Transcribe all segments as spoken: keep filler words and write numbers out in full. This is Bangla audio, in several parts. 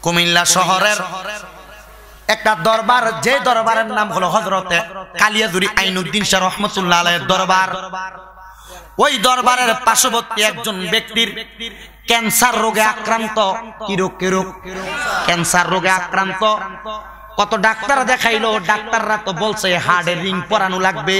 কুমিল্লা শহরের একটা দরবার, যে দরবারের নাম হলো হযরতে কালিয়াজুরি আইনুদ্দিন শাহ রহমাতুল্লাহ আলাইহির দরবার। ওই দরবারের পার্শ্ববর্তী একজন ব্যক্তির ক্যান্সার রোগে আক্রান্ত। কি রোগ? কি রোগ? ক্যান্সার রোগে আক্রান্ত। কত ডাক্তার দেখাইলো, ডাক্তাররা তো বলছে হার্টের রিং পরানো লাগবে,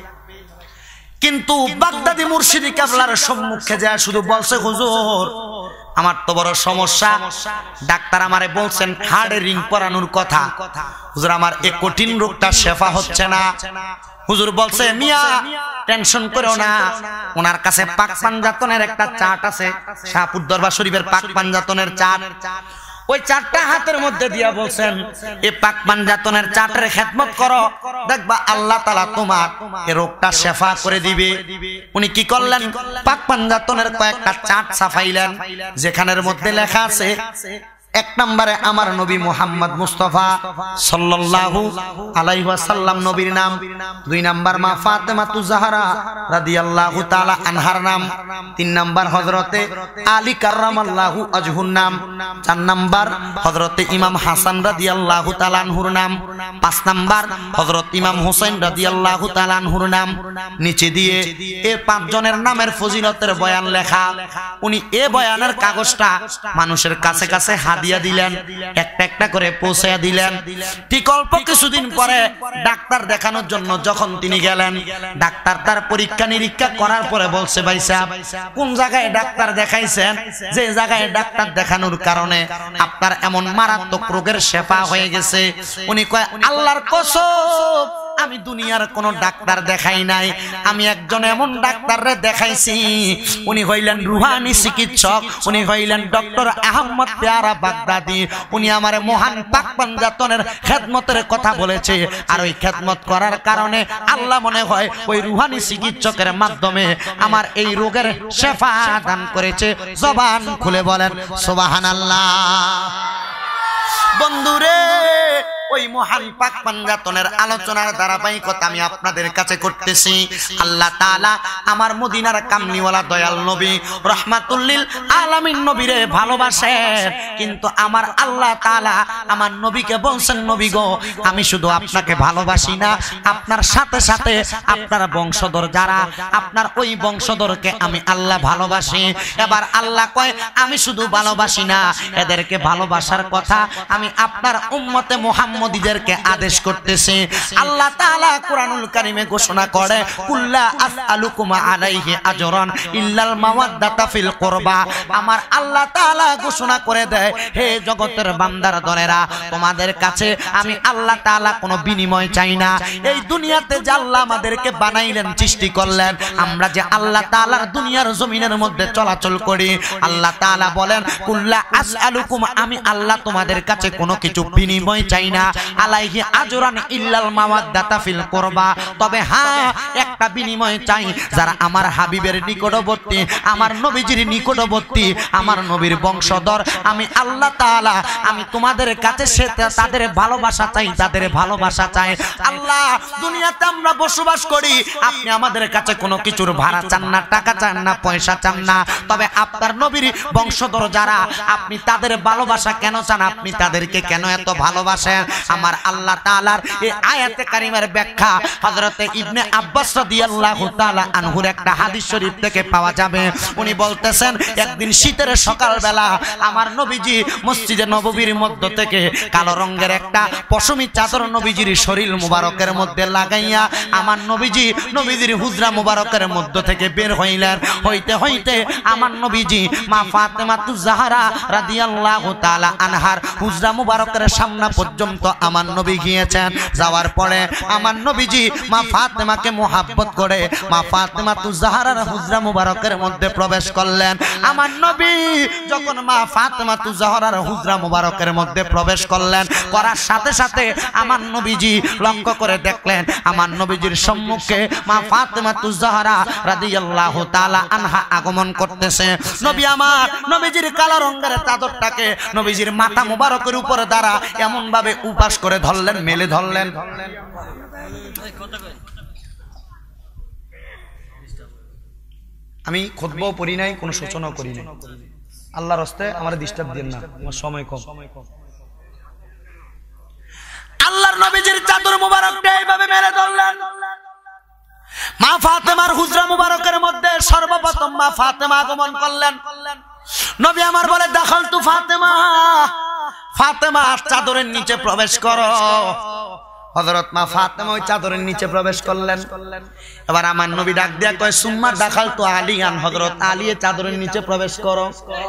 কিন্তু বাগদাদি মুর্শিদি কেবলার সম্মুখে যায় শুধু বলছে হুজুর আমার তো বড় সমস্যা, ডাক্তার আমারে বলছেন হার্টের রিং পরানোর কথা, হুজুর আমার এই কঠিন রোগটা শেফা হচ্ছে না। হুজুর বলছে মিয়া টেনশন করো না, ওনার কাছে পাক পাঞ্জাতনের একটা চার্ট আছে, শাহপুর দরবার শরীফের পাক পাঞ্জাতনের চার্ট। ওই চারটা হাতের মধ্যে দিয়া বলছেন এই পাক পাঞ্জাতনের চার্টের খেদমত করো, দেখবা আল্লাহ তাআলা তোমার এই রোগটা শেফা করে দিবে। উনি কি করলেন? পাক পাঞ্জাতনের কয়েকটা চার্ট ছাপাইলেন, যেখানের মধ্যে লেখা আছে এক নম্বরে আমার নবী মুহাম্মদ মুস্তাফা সাল্লাল্লাহু আলাইহি ওয়াসাল্লাম নবীর নাম, দুই নাম্বার মা ফাতেমাতু জাহরা রাদিয়াল্লাহু তাআলা আনহার নাম, তিন নাম্বার হযরতে আলী কাররামাল্লাহু ওয়াজহুর নাম, চার নাম্বার হযরতে ইমাম হাসান রাদিয়াল্লাহু তাআলা আনহুর নাম, পাঁচ নাম্বার হযরত ইমাম হোসেন রাদিয়াল্লাহু তাআলা আনহুর নাম। নিচে দিয়ে এই পাঁচ জনের নামের ফজিলতের বয়ান লেখা। উনি এই বয়ানের কাগজটা মানুষের কাছে কাছে হাদিয়া দিলেন, একটা একটা করে পৌঁছায়া দিলেন। ঠিক অল্প কিছুদিন পরে ডাক্তার দেখানোর জন্য যখন তিনি গেলেন, ডাক্তার তার পরীক্ষা নিরীক্ষা করার পরে বলছে ভাই সাহেব কোন জায়গায় ডাক্তার দেখাইছেন, যে জায়গায় ডাক্তার দেখানোর কারণে আপনার এমন মারাত্মক রোগের শেফা হয়ে গেছে। উনি কয় আল্লাহর কসম আমি দুনিয়ার কোন ডাক্তার দেখাই নাই, আমি একজন এমন ডাক্তাররে দেখাইছি, উনি হইলেন রুহানি চিকিৎসক, উনি হইলেন ডক্টর আহমদ পেয়ারা বাগদাদি। উনি আমারে মহান পাক পাঞ্জাতনের খেদমতের কথা বলেছে, আর ওই খেদমত করার কারণে আল্লাহ মনে হয় ওই রুহানি চিকিৎসকের মাধ্যমে আমার এই রোগের শেফা দান করেছে। জবান খুলে বলেন সুবহানাল্লাহ। বন্ধুরে ওই মহান পাক পাঞ্জাতনের আলোচনার ধারাবাহিকতা আমি আপনাদের কাছে করতেছি। আল্লাহ তাআলা আমার মদিনার কামলিওয়ালা দয়াল নবী রাহমাতুল লিল আলামিন নবীরে ভালোবাসেন, কিন্তু আমার আল্লাহ তাআলা আমার নবীকে বলছেন নবী গো আমি শুধু আপনাকে ভালোবাসি না, আপনার সাথে সাথে আপনার বংশধর যারা, আপনার ওই বংশধরকে আমি আল্লাহ ভালোবাসি। এবার আল্লাহ কয় আমি শুধু ভালোবাসি না, এদেরকে ভালোবাসার কথা আমি আপনার উম্মতে মুহাম্মদীদেরকে আদেশ করতেছি। আল্লাহ তাআলা কুরআনুল কারীমে ঘোষণা করে কুল্লা আসআলুকুম আলাইহি আজরান ইল্লাল মাওয়াদ্দাতা ফিল কুরবা। আমার আল্লাহ তাআলা ঘোষণা করে দেয় হে জগতের বান্দার দলেরা, তোমাদের কাছে আমি আল্লাহ তাআলা কোনো বিনিময় চাই না। এই দুনিয়াতে যে আল্লাহ আমাদেরকে বানাইলেন, সৃষ্টি করলেন, আমরা যে আল্লাহ তাআলার দুনিয়ার জমিনের মধ্যে চলাচল করি, আল্লাহ তাআলা বলেন কুল্লা আসআলুকুম আমি আল্লাহ তোমাদের কাছে কোনো কিছু বিনিময় চাই না, আলাইহি আজরান ইল্লাল মাওয়াদ্দাতা ফিল কুরবা। তবে হ্যাঁ একটা বিনিময় চাই, যারা আমার হাবিবের নিকটবর্তী, আমার নবীজির নিকটবর্তী, আমার নবীর বংশধর, আমি আল্লাহ তাআলা আমি তোমাদের কাছে সে তাদের ভালোবাসা চাই, তাদের ভালোবাসা চাই। আল্লাহ দুনিয়াতে আমরা বসবাস করি, আপনি আমাদের কাছে কোনো কিছুর ভাড়া চান না, টাকা চান না, পয়সা চান না, তবে আপনার নবীর বংশধর যারা আপনি তাদের ভালোবাসা কেন চান, আপনি তাদেরকে কেন এত ভালোবাসেন? আমার আল্লাহ তাআলার এই আয়াতে কারিমার ব্যাখ্যা হযরতে ইবনে আব্বাস রাদিয়াল্লাহু তাআলা আনহুর একটা হাদিস শরীফ থেকে পাওয়া যাবে। উনি বলতেছেন একদিন শীতের সকালবেলা আমার নবীজি মসজিদে নববীর মধ্য থেকে কালো রঙের একটা পশমি চাদর নবীজির শরীর মুবারকের মধ্যে লাগাইয়া আমার নবীজি নবীজির হুজরা মুবারকের মধ্য থেকে বের হইলেন। হইতে হইতে আমার নবীজি মা ফাতেমাতু জাহরা রাদিয়াল্লাহু তাআলা আনহার হুজরা মুবারকের সামনে পর্যন্ত আমার নবী গিয়েছেন। যাওয়ার পরে আমার নবীজি মা ফাতেমাকে মোহাব্বত করে মা ফাতেমাতু জাহরার হুজরা মুবারকের মধ্যে প্রবেশ করলেন। আমার নবী যখন মা ফাতেমাতু জাহরার হুজরা মুবারকের মধ্যে প্রবেশ করলেন, করার সাথে সাথে আমার নবীজি লক্ষ্য করে দেখলেন আমার নবীজির সম্মুখে মা ফাতেমাতু জাহরা রাদিয়াল্লাহু তাআলা আনহা আগমন করতেছে। নবী আমার নবীজির কালো রঙের চাদরটাকে নবীজির মাথা মুবারকের উপরে দ্বারা এমন ভাবে উপাস করে ধরলেন, মেলে ধরলেন। আমি খুতবাও পড়ি নাই, কোনো সূচনাও করি নাই, আল্লাহর হস্তে আমার ডিস্টার্ব দিন না, আমার সময় কম। আল্লাহর নবীজির চাদর মুবারকটা এইভাবে মেলে ধরলেন। মা ফাতেমার হুজরা মুবারকের মধ্যে সর্বপ্রথম মা ফাতেমা আগমন করলেন। নবী আমার বলে, দাখালতু ফাতেমা, ফাতেমা চাদরের নিচে প্রবেশ করো। হযরত মা ফাতেমা ওই চাদরের নিচে প্রবেশ করলেন। এবার আমার নবী ডাক দিয়া কয়, সুম্মা দাখালতু আলিয়ান, হযরত আলী চাদরের নিচে প্রবেশ করো।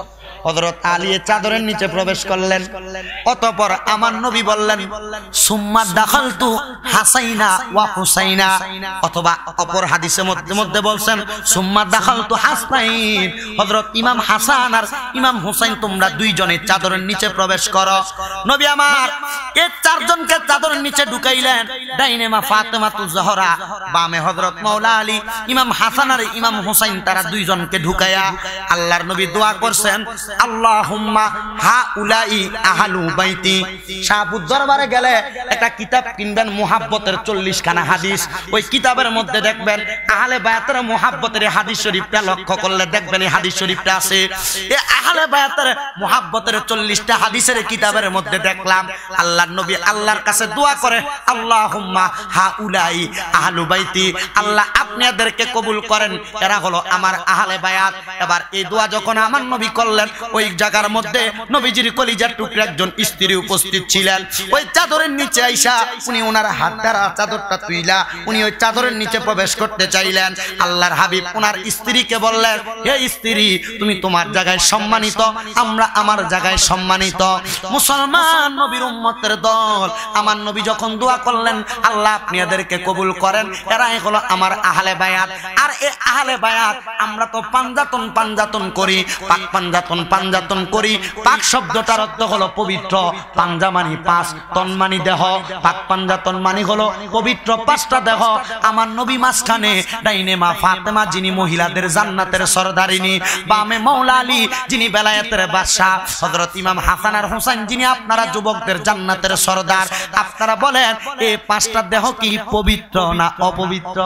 হযরত আলী চাদরের নিচে প্রবেশ করলেন। অতঃপর আমার নবী বললেন, সুম্মা দাখালতু হাসাইনা ওয়া হুসাইনা, অথবা অপর হাদিসের মধ্যে মধ্যে বলছেন সুম্মা দাখালতু হাসাইন, হযরত ইমাম হাসান আর ইমাম হুসাইন তোমরা দুইজনে চাদরের নিচে প্রবেশ করো। নবী আমার এই চারজনকে চাদরের নিচে ঢুকাইলেন। ডাইনে মা ফাতেমাতুজ জোহরা, বামে হযরত মাওলা আলী, ইমাম হাসান আর ইমাম হুসাইন তারা দুইজনকে ঢুকায়া আল্লাহর নবী দোয়া করছেন, আল্লাহুম্মা হাউলাই আহলু বাইতি। শাহপুর দরবারে গেলে একটা কিতাব কিনবেন, মুহাব্বতের চল্লিশ খানা হাদিস। ওই কিতাবের মধ্যে দেখবেন আহলে বায়াতের মুহাব্বতের হাদিস শরীফটা লক্ষ্য করলে দেখবেন এই হাদিস শরীফটা আছে। এই আহলে বায়াতের মুহাব্বতের চল্লিশটা হাদিসের কিতাবের মধ্যে দেখলাম আল্লাহর নবী আল্লাহর কাছে দোয়া করে, আল্লাহুম্মা হাউলাই আহলু বাইতি, আল্লাহ আপনি এদেরকে কবুল করেন, এরা হলো আমার আহলে বায়াত। এবার এই দোয়া যখন আমার নবী করলেন, ওই জায়গার মধ্যে নবীজির কলিজার টুকরা একজন স্ত্রী উপস্থিত ছিলেন। ওই চাদরের নিচে আইসা উনি ওনার হাত দ্বারা চাদরটা তুইলা উনি ওই চাদরের নিচে প্রবেশ করতে চাইলেন। আল্লাহর হাবিব ওনার স্ত্রীকে বললেন, হে স্ত্রী, তুমি তোমার জায়গায় সম্মানিত, আমরা আমার জায়গায় সম্মানিত। মুসলমান নবীর উম্মতের দল, আমার নবী যখন দোয়া করলেন, আল্লাহ আপনি এদেরকে কবুল করেন, এরাই হলো আমার আহলে বায়াত। আর এই আহলে বায়াত আমরা তো পাঞ্জাতন পাঞ্জাতন করি, পাক পাঞ্জাতন পাঞ্জাতন করি। পাক শব্দটার অর্থ হলো পবিত্র, পাঞ্জা মানি পাঁচ, তন মানি দেহ, পাক পাঞ্জাতন মানি হলো পবিত্র পাঁচটা দেহ। আমার নবী মাঝখানে, ডাইনে মা ফাতেমা যিনি মহিলাদের জান্নাতের সরদারিনী, বামে মাওলা আলী যিনি বেলায়েতের বাদশা, হযরত ইমাম হাসান আর হুসাইন যিনি আপনারা যুবকদের জান্নাতের সরদার। আপনারা বলেন এই পাঁচটা দেহ কি পবিত্র না অপবিত্র?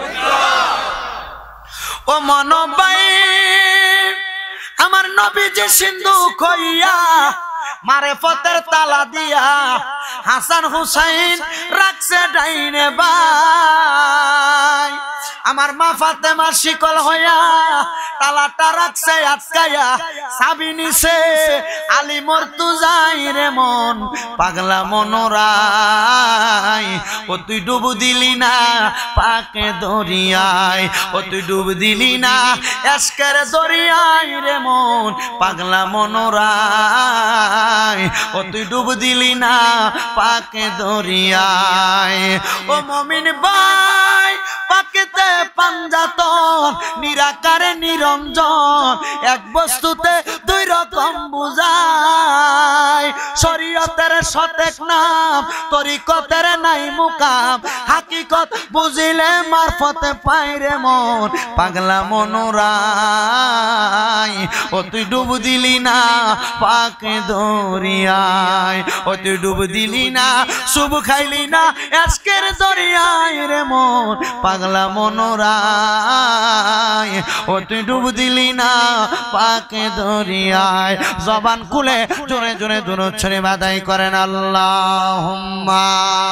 ও মনবাই, আমার নবীজি সিন্ধু কইয়া মারেফতের তালা দিয়া হাসান হুসাইন রাখছে ডাইনে বাই। আমার মা ফাতেমা শিকল হইয়া তালাটা রাখছে আটকায়া, চাবি নিছে আলী মর্তুজাই রে মন পাগলা মনোরাই। ও তুই ডুব দিলি না পাকে দরিয়ায়, ও তুই ডুব দিলি না এসকের দরিয়ায় রে মন পাগলা মনোরাই। ও তুই ডুব দিলি না পাকে দরিয়ায়। ও মমিন ভাই, পাকেতে পাঞ্জাতন, নিরাকারে নিরঞ্জন, এক বস্তুতে দুই রকম বুঝায়। শরীয়তের সতেক নাম, তরিকতের নাই মুকাম, হাকিকত বুঝিলে মারফতে পাইরে মন পাগলা মনোরাই। ও তুই ডুব দিলি না পাকে দরিয়ায়, ও তুই ডুব দিলি না শুভ খাইলি না এসকের দরিয়ায় রে মন পাগলা মনোরায়। ও তুই ডুব দিলি না পাকে দরিয়ায়। জবান খুলে জোরে জোরে দুরূদ শরীফ আদায় করেন, আল্লাহুম্মা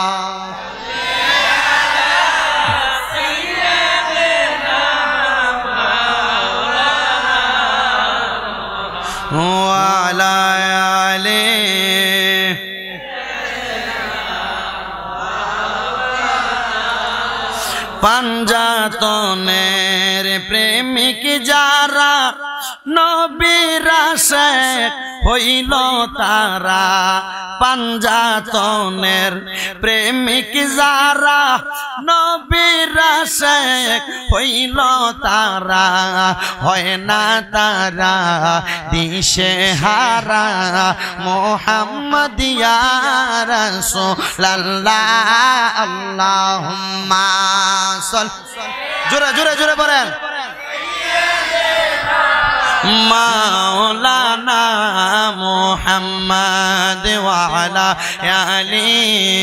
ওয়া আলা আলি পাঞ্জাতনের প্রেমিক যারা, নবীর আশিক হইল তারা। পাঞ্জাতনের প্রেমিক যারা, নবীর আশিক হইল তারা। হয় না তারা দিশে হারা, মুহাম্মাদিয়া রাসূলুল্লাহ। আল্লাহুম্মা জোরে জোরে জোরে বলেন, মাওলানা মুহাম্মদ ওয়া আলা আলি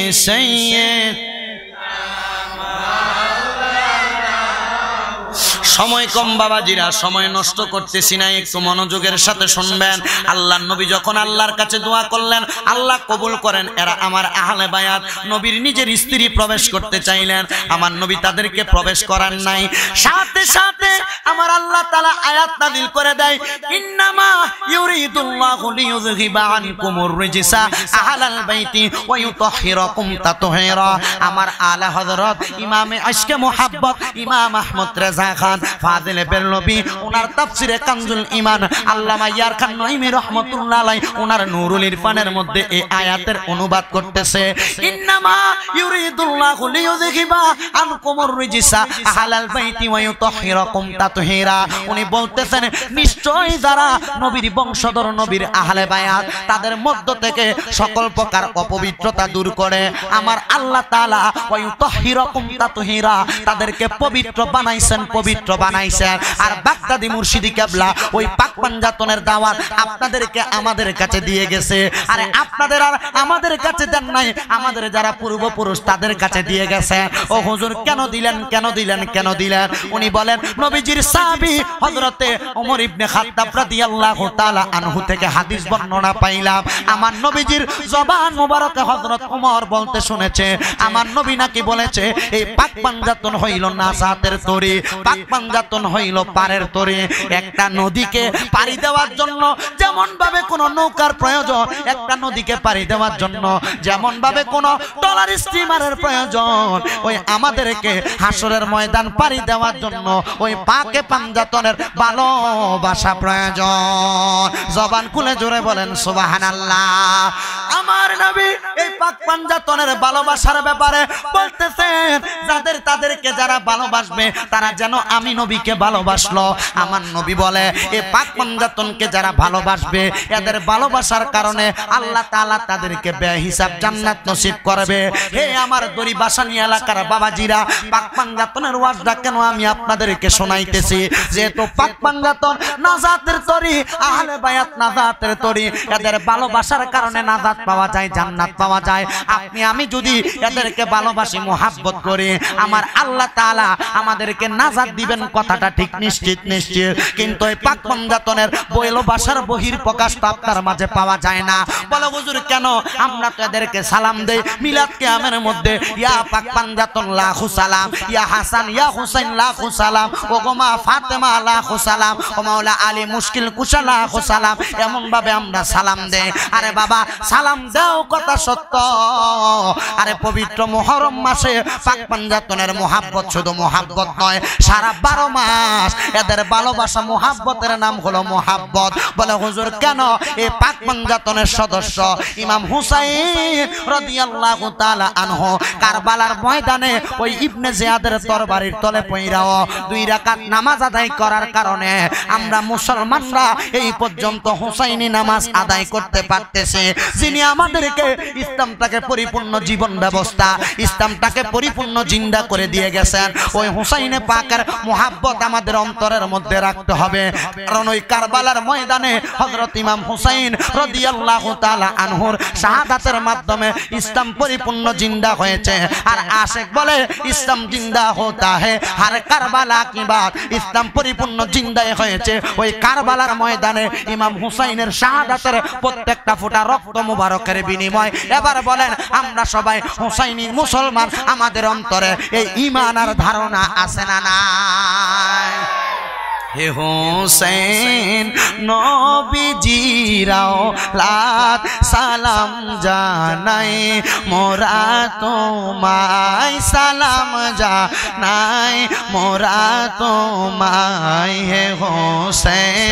সাইয়্যিদ। সময় কম বাবাজিরা, সময় নষ্ট করতেছি না, একটু মনোযোগের সাথে শুনবেন। আল্লাহর নবী যখন আল্লাহর কাছে দোয়া করলেন, আল্লাহ কবুল করেন। এরা আমার আহলে বায়াত, নবীর নিজের স্ত্রী প্রবেশ করতে চাইলেন, আমার নবী তাদেরকে প্রবেশ করার নাই। সাথে সাথে আমার আল্লাহ তাআলা আয়াত নাযিল করে দেয়, ইন্নামা ইউরিদুল্লাহু লিইউযহিবা আনকুমুর রিজসা আহলাল বাইতি ওয়া ইউতাহহিরাকুম তাতহীরা। আমার আলা হযরত ইমামে আশকে মুহাব্বত ইমাম আহমদ রেজা খান ফাজিলে বেরলভী ওনার তাফসিরে কানজুল ঈমান আল্লামা ইয়ার খান নঈমী রাহমাতুল্লাহ আলাইহি ওনার নূরুল ইরফানের মধ্যে এই আয়াতের অনুবাদ করতেছে, ইন্নামা ইউরিদুল্লাহু লিইউযহিবা আনকুমুর রিজসা আহলাল বাইতি ওয়া ইউতাহহিরাকুম তাতহীরা। উনি বলতেছেন নিশ্চয়ই যারা নবীর বংশধর, নবীর আহলে বায়াত, তাদের মধ্য থেকে সকল প্রকার অপবিত্রতা দূর করে আমার আল্লাহ তাআলা ওয়া ইউতাহহিরাকুম তাতহীরা, তাদেরকে পবিত্র বানাইছেন, পবিত্র বানাইছেন। আর বাগদাদি মুর্শিদি কেবলা ওই পাক পাঞ্জাতনের দাওয়াত আপনাদেরকে আমাদের কাছে দিয়ে গেছে। আরে আপনাদের আর আমাদের কাছে দেন নাই, আমাদের যারা পূর্বপুরুষ তাদের কাছে দিয়ে গেছে। ও হুজুর কেন দিলেন, কেন দিলেন, কেন দিলেন? উনি বলেন নবীজির সাহাবী হযরতে ওমর ইবনে খাত্তাব রাদিয়াল্লাহু তাআলা আনহু থেকে হাদিস বর্ণনা পাইলাম, আমার নবীজির জবান মোবারকে হযরত ওমর বলতে শুনেছে, আমার নবী নাকি বলেছে এই পাক পাঞ্জাতন হইল নাজাতের তরী, পাক পাঞ্জাতন হইল পারের তরী। একটা নদীকে পাড়ি দেওয়ার জন্য যেমন ভাবে কোন নৌকার প্রয়োজন, একটা নদীকে পাড়ি দেওয়ার জন্য যেমন ভাবে কোন ট্রলার স্টিমারের প্রয়োজন, ওই আমাদেরকে হাসরের ময়দান পাড়ি দেওয়ার জন্য ওই পাকে পাঞ্জাতনের ভালোবাসা প্রয়োজন। জবান খুলে জোরে বলেন সুবহানাল্লাহ। আমার নবী এই পাক পাঞ্জাতনের ভালোবাসার ব্যাপারে বলতেছেন, যাদের তাদেরকে যারা ভালোবাসবে তারা যেন আমি নবীকে ভালোবাসলো। আমার নবী বলে এই পাক পাঞ্জাতনকে যারা ভালোবাসবে এদের ভালোবাসার কারণে আল্লাহ তাআলা তাদেরকে বেহিসাব জান্নাত নসিব করবে। হে আমার দড়ি বাসানি এলাকার বাবাজিরা, পাক পাঞ্জাতনের ওয়াজটা কেন আমি আপনাদেরকে শোনাইতেছি? যেহেতু পাক পাঞ্জাতন নাজাতের তরী, আহলে বায়াত নাজাতের তরী, এদের ভালোবাসার কারণে নাজাত পাওয়া যায়, জান্নাত পাওয়া যায়। আপনি আমি যদি এদেরকে ভালোবাসি, মুহাব্বত করি, আমার আল্লাহ তাআলা আমাদেরকে নাজাত দিবেন, কথাটা ঠিক নিশ্চিত নিশ্চিত। কিন্তু এই পাক পাঞ্জাতনের ভালোবাসার বহির প্রকাশ তো আপনার মাঝে পাওয়া যায় না। বলো হুজুর কেন? আমরা তো এদেরকে সালাম দেই মিলাদ কিয়ামের মধ্যে, ইয়া পাক পাঞ্জাতন লাখু সালাম, ইয়া হাসান ইয়া হুসাইন লাখু সালাম, ও গো মা ফাতেমা লাখু সালাম, ও মাওলা আলী মুশকিল কুশা লাখু সালাম, এমন ভাবে আমরা সালাম দেই। আরে বাবা সালাম দাও, কথা সত্য। আরে পবিত্র মুহররম মাসে পাক পাঞ্জাতনের মুহাব্বত শুধু মুহাব্বত নয়, সারা বারো মাস এদের ভালোবাসা মুহাব্বতের নাম হলো মুহাব্বত। বলে হুজুর কেন? এই পাক পাঞ্জাতনের সদস্য ইমাম হুসাইন রাদিয়াল্লাহু তাআলা আনহু কারবালার ময়দানে ওই ইবনে জিয়াদের তরবারির তলে পইরাও দুই রাকাত নামাজ আদায় করার কারণে আমরা মুসলমানরা এই পর্যন্ত হুসাইনি নামাজ আদায় করতে পারতেছি। যিনি আমাদেরকে ইসলামটাকে পরিপূর্ণ জীবন ব্যবস্থা, ইসলামটাকে পরিপূর্ণ জিন্দা করে দিয়ে গেছেন, ওই হুসাইনে পাকের মুহাব্বত আমাদের অন্তরের মধ্যে রাখতে হবে। কারণ ওই কারবালার ময়দানে হযরত ইমাম হুসাইন রাদিয়াল্লাহু তাআলা আনহুর শাহাদাতের মাধ্যমে ইসলাম পরিপূর্ণ জিন্দা হয়েছে। আর আশিক বলে ইসলাম জিন্দা হতা হে হর কারবালা কি বাত, ইসলাম পরিপূর্ণ জিন্দাই হয়েছে ওই কারবালার ময়দানে ইমাম হুসাইনের শাহাদাতের প্রত্যেকটা ফোঁটা রক্ত মুবারকের বিনিময়। এবার বলেন আমরা সবাই হুসাইনি মুসলমান, আমাদের অন্তরে এই ঈমান আর ধারণা আছে না নাই? হে হোসেন নবীজিরাও লাত সালাম জানাই, মোরা তোমায় সালাম জানাই, মোরা তোমায়। হে হোসেন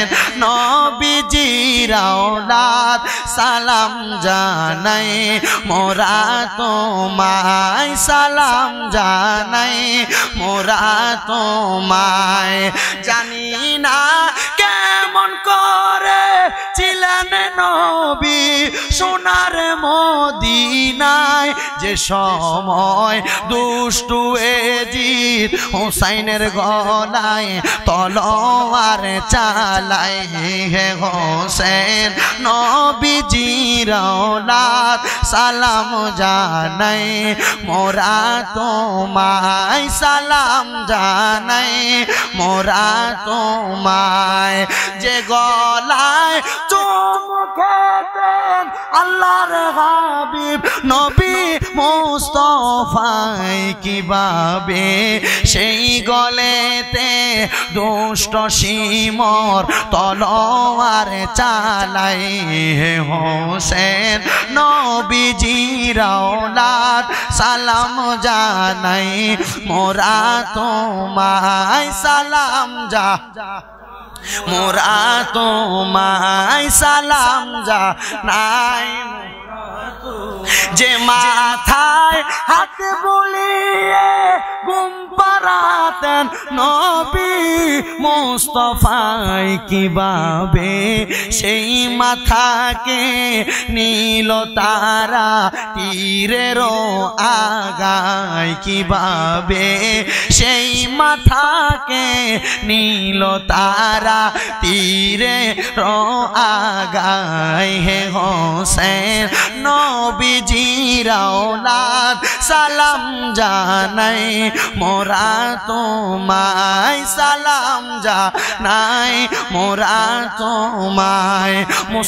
নবীজিরাও লাত সালাম জানাই, মোরা তোমায় সালাম জানাই, মোরা তোমায়। জানি না কেমন করে ছিলেন নবী সোনার মদিনায় যে সময় দুষ্টু এজিদ হুসাইনের গলায় তলোয়ার চালায় হে হোসেন নবীজির औलाद সালাম জানাই মোরা তোমায় সালাম জানাই মোরা তোমায় যে গলায় চুমুকেতেন আল্লাহর হাবিব নবী মুস্তাফায় কিভাবে সেই গলেতে দুষ্ট শিমর তলোয়ার চালাই হে হোসেন নবীজির औलाद সালাম জানাই মোরা তোমায় সালাম যা মোরা তোমায় সালাম জানাই যে মাথায় হাত বুলিয়ে ঘুম পাড়াতেন নবী মুস্তাফায় কিভাবে সেই মাথাকে নীল তারা তীরের আগায় কিভাবে সেই মাথাকে নীল তারা তীরের আগায় হে হোসেন নবীজির औलाद সালাম জানাই মোরা তোমায় সালাম জানাই মোরা তোমায়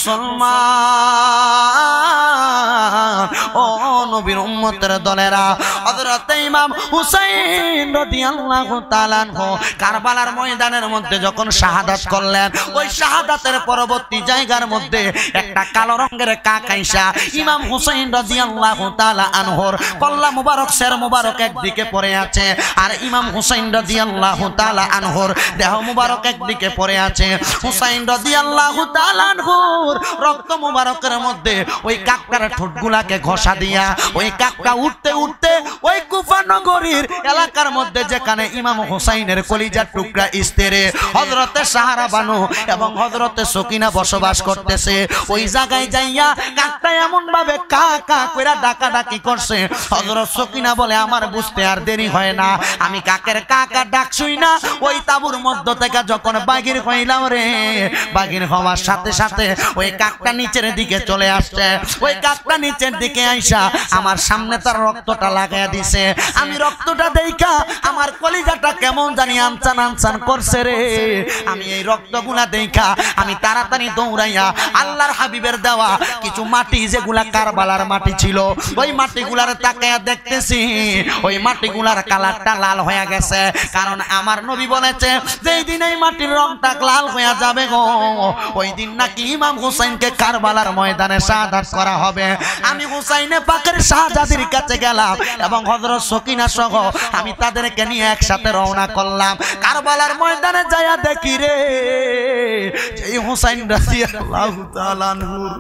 মুসলমান ও নবীর উম্মতের দলেরা হযরত ইমাম হুসাইন রাদিয়াল্লাহু তাআলা আনহু কারবালার ময়দানের মধ্যে যখন শাহাদাত করলেন ওই শাহাদাতের পরবর্তী জায়গার মধ্যে একটা কালো রঙের কাক আইসা ইমাম হুসাইন রাদিয়াল্লাহু তাআলা আনহুর কল্লা মুবারক শের মুবারক একদিকে পড়ে আছে আর ইমাম হুসাইন রাদিয়াল্লাহু তাআলা আনহুর দেহ মুবারক একদিকে পড়ে আছে হুসাইন রাদিয়াল্লাহু তাআলা আনহুর রক্ত মুবারকের মধ্যে ওই কাকটার ঠোঁটগুলাকে ঘষা দিয়া ওই কাকটা উঠতে উঠতে ওই কুফা নগরীর এলাকার মধ্যে যেখানে ইমাম হুসাইনের কলিজার টুকরা স্ত্রী হযরতে সাহারা বানু এবং হযরতে সকিনা বসবাস করতেছে ওই জায়গায় যাইয়া কাকটা এমন ভাবে কা কা কইরা ডাকা ডাকি করছে হযরত সকিনা বলে আমার বুঝতে আর দেরি হয় না আমি কাকের কাকা ডাক শুই না ওই তাবুর মধ্য থেকে যখন বাগির হইলাম রে বাগির হওয়ার সাথে সাথে ওই কাকটা নিচের দিকে চলে আসছে ওই কাকটা নিচের দিকে আইসা আমার সামনে তার রক্তটা লাগাইয়া দিছে আমি রক্তটা দেইখা আমার কলিজাটা কেমন জানি আনচান আনচান করছে রে আমি এই রক্তগুলা দেইখা আমি তাড়াতাড়ি দৌড়াইয়া আল্লাহর হাবিবের দেওয়া কিছু মাটি যেগুলা কারবালার মাটি ছিল ওই মাটিগুলার তাকায়া দেখতেছি ওই মাটিগুলার কালারটা লাল হয়ে গেছে কারণ আমার নবী বলেছে যেই দিন এই মাটির রংটা লাল হয়ে যাবে গো ওই দিন নাকি ইমাম হুসাইনকে কারবালার ময়দানে শাহাদাত করা হবে আমি হুসাইনে পাকের শাহজাদির কাছে গেলাম এবং হযরত সকিনা সহ আমি তাদেরকে নিয়ে একসাথে রওনা করলাম কারবালার ময়দানে যায়া দেখি রে এই হুসাইন রাদিয়াল্লাহু তাআলা আনহু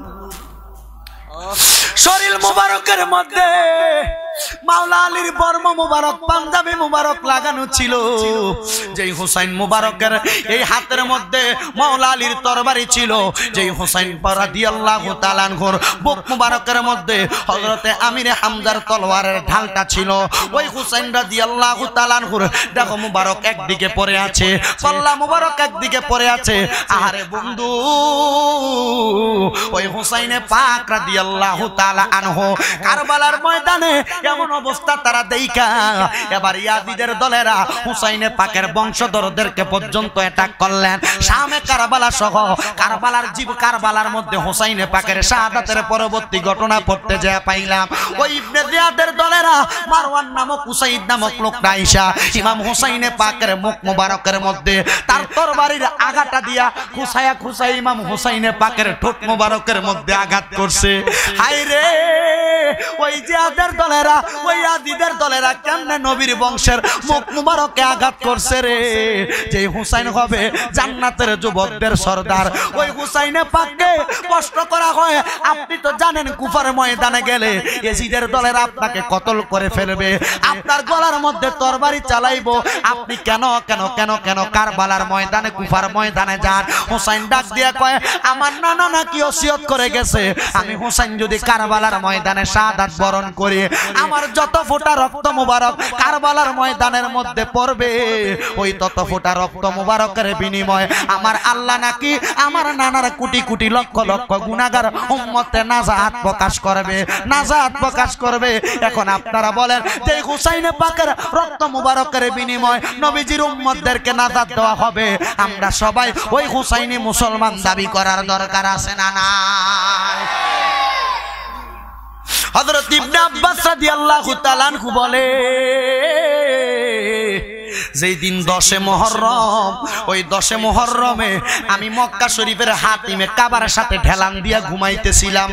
শরীর মুবারকের মধ্যে মাওলা আলীর বর্ম মুবারক পাঞ্জাবি মুবারক লাগানো ছিল যেই হুসাইন মুবারকের এই হাতের মধ্যে মাওলা আলীর তরবারি ছিল যেই হুসাইন রাদিয়াল্লাহু তাআলা আনহুর বুক মুবারকের মধ্যে হযরতে আমিরে হামজার তলোয়ারের ঢালটা ছিল ওই হুসাইন রাদিয়াল্লাহু তাআলা আনহুর দেখো মুবারক একদিকে পড়ে আছে কল্লা মুবারক একদিকে পড়ে আছে আরে বন্ধু ওই হুসাইনে পাক রাদিয়াল্লাহু তাআলা আনহু কারবালার ময়দানে এমন অবস্থা তারা দেইখা এবার ইয়াজিদের দলেরা হুসাইনে পাকের বংশধরদেরকে পর্যন্ত অ্যাটাক করলেন শামে কারবালা সহ কারবালার জীব কারবালার মধ্যে হুসাইনে পাকের শাহাদাতের পরবর্তী ঘটনা পড়তে যায় পাইলাম ওই ইবনে জিয়াদের দলেরা মারওয়ান নামক উসাইদ নামক লোকটা আইসা ইমাম হুসাইনে পাকের মুখ মুবারকের মধ্যে তার তরবারির আঘাতটা দিয়া খুসায়া খুসাই ইমাম হুসাইনে পাকের ঠোঁট মুবারকের মধ্যে আঘাত করছে হায় রে ওই যে জিয়াদের দলেরা ওই ইয়াজিদের দলেরা কেমনে নবীর বংশের মুখ মুবারকে আঘাত করছে রে। যে হুসাইন হবে জান্নাতের যুবকদের সরদার, ওই হুসাইনে পাককে কষ্ট করা হয়। আপনি তো জানেন কুফার ময়দানে গেলে ইয়াজিদের দলেরা আপনাকে কতল করে ফেলবে, আপনার গলার মধ্যে তরবারি চালাইবো। আপনি কেন কেন কেন কেন কারবালার ময়দানে কুফার ময়দানে যান। হুসাইন ডাক দিয়ে কয়, আমার নানা নাকি ওসিয়ত করে গেছে, আমি হুসাইন যদি কারবালার ময়দানে শাহাদাত বরণ করি, আমার যত ফোঁটা রক্ত মুবারক কারবালার ময়দানের মধ্যে পড়বে, ওই তত ফোঁটা রক্ত মুবারকের বিনিময় আমার আল্লাহ নাকি আমার নানার কোটি কোটি লক্ষ লক্ষ গুনাহগার উম্মতে নাজাত প্রকাশ করবে, নাজাত প্রকাশ করবে। এখন আপনারা বলেন যে হুসাইনে পাকের রক্ত মুবারকের বিনিময় নবীজির উম্মতদেরকে নাজাত দেওয়া হবে, আমরা সবাই ওই হুসাইনি মুসলমান দাবি করার দরকার আছে না নাই? হযরত ইবনে আব্বাস রাদিয়াল্লাহু তাআলা আনহু বলে, যেই দিন দশে মুহররম, ওই দশে মুহররমে আমি মক্কা শরীফের হাতিমে কাবার সাথে ঢেলান দিয়া ঘুমাইতেছিলাম।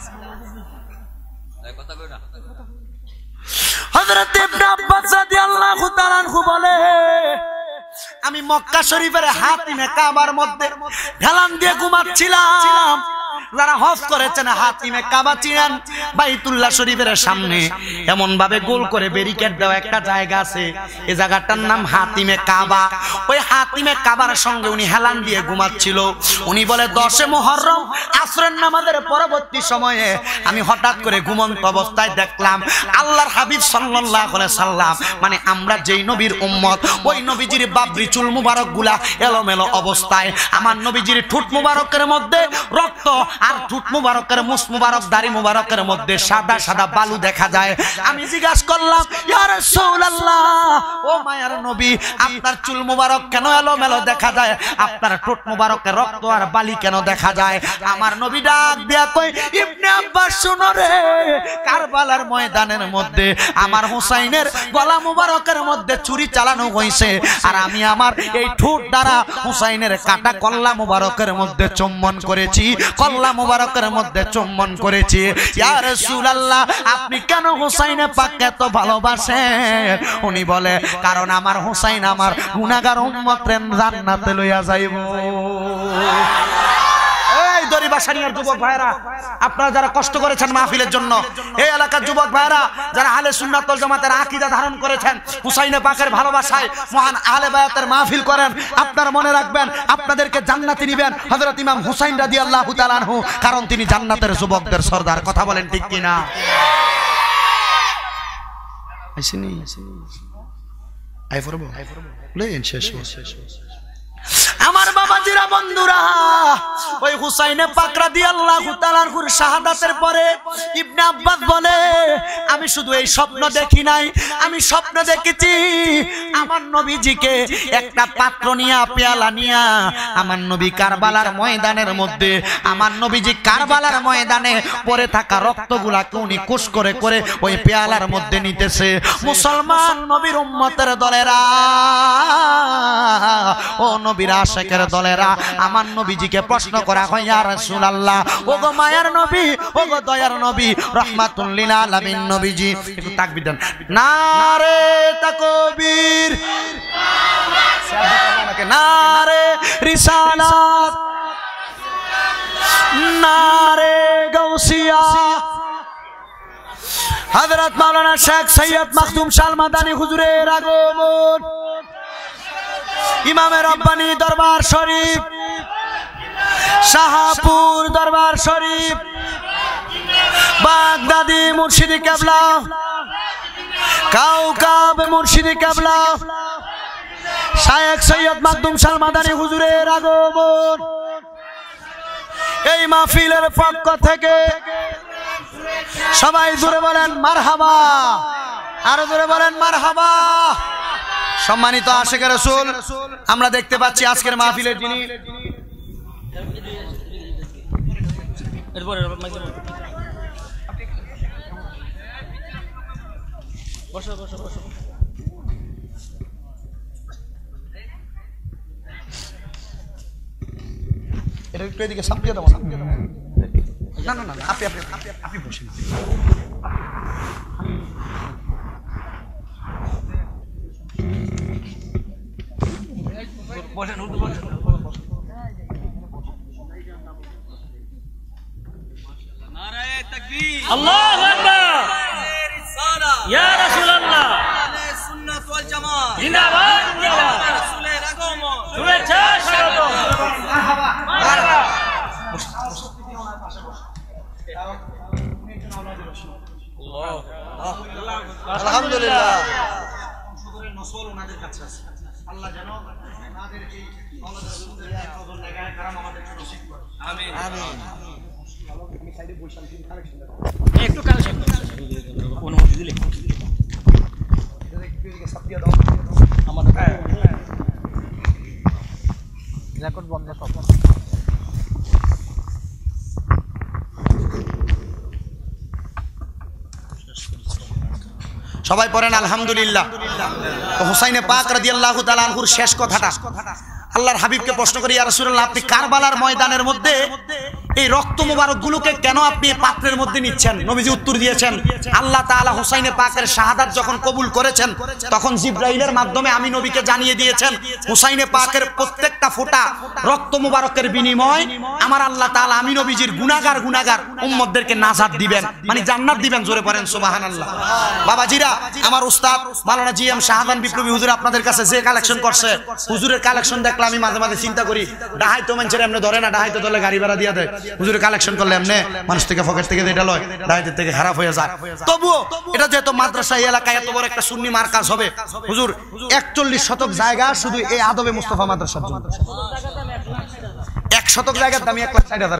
হযরত ইবনে আব্বাস রাদিয়াল্লাহু তাআলা আনহু বলে, আমি মক্কা শরীফের হাতিমে কাবার মধ্যে ঢেলান দিয়ে ঘুমাচ্ছিলাম। যারা হজ করেছেন হাতিমে কাবা চিনেন, বাইতুল্লাহ শরীফের সামনে এমন ভাবে গোল করে ব্যারিকেড দেওয়া একটা জায়গা আছে, এই জায়গাটার নাম হাতিমে কাবা। ওই হাতিমে কাবার সঙ্গে উনি হেলান দিয়ে ঘুমাচ্ছিল। উনি বলে, দশে মুহররম আসরের নামাজের পরবর্তী সময়ে আমি হঠাৎ করে ঘুমন্ত অবস্থায় দেখলাম আল্লাহর হাবিব সাল্লাল্লাহু আলাইহি সাল্লাম, মানে আমরা যেই নবীর উম্মত, ওই নবীজির বাবরি চুল মুবারক গুলা এলোমেলো অবস্থায়, আমার নবীজির ঠোঁট মুবারকের মধ্যে রক্ত, আর ঠোঁট মুবারকের মুস মুবারক দাড়ি মুবারকের মধ্যে সাদা সাদা বালু দেখা যায়। আমি জিজ্ঞাসা করলাম, ইয়া রাসূলুল্লাহ, ও মায়ার নবী, আপনার চুল মুবারক কেন এলোমেলো দেখা যায়, আপনার ঠোঁট মুবারকে রক্ত আর বালি কেন দেখা যায়? আমার নবী ডাক দিয়া কই, ইবনে আব্বাস শুনো রে, কারবালার ময়দানের মধ্যে আমার হুসাইনের গলা মুবারকের মধ্যে ছুরি চালানো হইছে, আর আমি আমার এই ঠোঁট দ্বারা হুসাইনের কাটা কল্লা মুবারকের মধ্যে চুম্বন করেছি, কল্লা মুবারকের মধ্যে চুম্বন করেছি। ইয়া রাসূলুল্লাহ, আপনি কেন হুসাইনে পাককে এত ভালোবাসেন? উনি বলে, কারণ আমার হুসাইন আমার গুনাহগার উম্মতরে জান্নাতে লইয়া যাইব। এই দরিবাসানিয়ার যুবক ভাইরা, আপনারা যারা কষ্ট করেছেন মাহফিলের জন্য, এই এলাকার যুবক ভাইরা যারা আহলে সুন্নাত ওয়াল জামাতের আকীদা ধারণ করেছেন, হুসাইনে পাকের ভালোবাসায় মহান আহলে বায়াতের মাহফিল করেন, আপনারা মনে রাখবেন আপনাদেরকে জান্নাতে নিবেন হযরত ইমাম হুসাইন রাদিয়াল্লাহু তাআলা আনহু, কারণ তিনি জান্নাতের যুবকদের সরদার। কথা বলেন ঠিক কি না? আইসিনি আই ফরবো আই ফরবো লেন শেষ শেষ। আমার বাবাজিরা, বন্ধুরা, ওই হুসাইনে পাক রাদিয়াল্লাহু তাআলা আনহুর শাহাদাতের পরে ইবনে আব্বাস বলে, আমি শুধু এই স্বপ্ন দেখি নাই, আমি স্বপ্ন দেখেছি আমার নবীজিকে একটা পাত্র নিয়া, পেয়ালা নিয়া, আমার নবী কারবালার ময়দানের মধ্যে, আমার নবীজি কারবালার ময়দানে পড়ে থাকা রক্তগুলাকে উনি কুশ করে করে ওই পেয়ালার মধ্যে নিতেছে। মুসলমান নবীর উম্মতের দলেরা, ও নবীর আশিকের দলেরা, আমার নবীজিকে প্রশ্ন করা হয়, ইয়া রাসূলুল্লাহ, ও গো মায়ার নবী, ও গো দয়ার নবী, রাহমাতুল লিল আলামিন নবীজি, একটু তাকবীর দেন, নারে তাকবীর, নারে রিসালাত, নারে গাউসিয়া। হযরত মাওলানা শেখ সৈয়দ মাখদুম শাহ মাদানী হুজুরের আগমন, ইমামে রব্বানী দরবার শরীফ, শাহপুর দরবার শরীফ, বাগদাদি মুর্শিদি কেবলা, কাউকাব মুর্শিদি কেবলা, শায়েখ সৈয়দ মাকদুম শাহ মাদানী হুজুরের আগমন। এই মাহফিলের পক্ষ থেকে সবাই জোরে বলেন মারহাবা, আরো জোরে বলেন মারহাবা। সম্মানিত আশিকে রাসূল, আমরা দেখতে পাচ্ছি আজকের মাহফিলের যিনি বসো বসো বসো এটা একটু এদিকে সামনে দাও না না না আপনি আপনি আপনি বসেন। বসেন হুজুর বসেন নারায়ে তাকবীর আল্লাহু আকবার ইয়া রাসূলুল্লাহ আহলে সুন্নাত ওয়াল জামাত জিন্দাবাদ জিন্দাবাদ রাসূলের আগমন শুভেচ্ছা স্বাগত মারহাবা মারহাবা আলহামদুলিল্লাহ সকলের নসল ওনাদের কাছে আছে আল্লাহ যেন আমাদের এই আমাদের সুন্দর একজন জায়গায় কারাম আমাদের জন্য নসিব করে আমিন আমিন আমি সাইডে বসে আমি কালেকশন একটু কালেকশন অনুমতি দিলে এটা একটু এদিকে সাপিয়ে দাও আমাদের রেকর্ড বন্ধ সব সবাই পড়েন আলহামদুলিল্লাহ। তো হুসাইনে পাক রাদিয়াল্লাহু তাআলা আনহুর শেষ কথাটা আল্লাহর হাবিবকে প্রশ্ন করি, ইয়া রাসূলুল্লাহ আপনি কারবালার ময়দানের মধ্যে এই রক্ত মোবারক গুলোকে কেন আপনি পাত্রের মধ্যে নিচ্ছেন? নবীজি উত্তর দিয়েছেন, আল্লাহ তাআলা হুসাইনে পাকের শাহাদাত যখন কবুল করেছেন তখন জিবরাইলের মাধ্যমে আমি নবীকে জানিয়ে দিয়েছেন হুসাইনে পাকের প্রত্যেকটা ফোঁটা রক্ত মোবারকের বিনিময় আমার আল্লাহ তাআলা আমি নবীজির গুনাহগার গুনাহগার উম্মতদেরকে নাজাত দিবেন, মানে জান্নাত দিবেন। জোরে পড়েন সুবহানাল্লাহ। বাবাজিরা, আমার উস্তাদ মাওলানা জি এম শাহজাহান বিপ্লবী হুজুর আপনাদের কাছে যে কালেকশন করছে, হুজুরের কালেকশন দেখলে আমি মাঝে মাঝে চিন্তা করি, ডাহাই তো মানুষের এমনি ধরে না, ডাহাই তো ধরলে গাড়ি ভাড়া দিয়ে দেয়, হুজুরের কালেকশন করলে এমনি মানুষ থেকে পকেট থেকে যেটা লয় ডাহাইতের থেকে খারাপ হয়ে যায়। তবুও এটা যেহেতু মাদ্রাসা এলাকায় এত বড় একটা সুন্নি মার্কাজ হবে, হুজুর একচল্লিশ শতক জায়গা শুধু এই আদবে মুস্তাফা মাদ্রাসার জন্য, এক শতক জায়গার দামি এক লাখ ষাট হাজার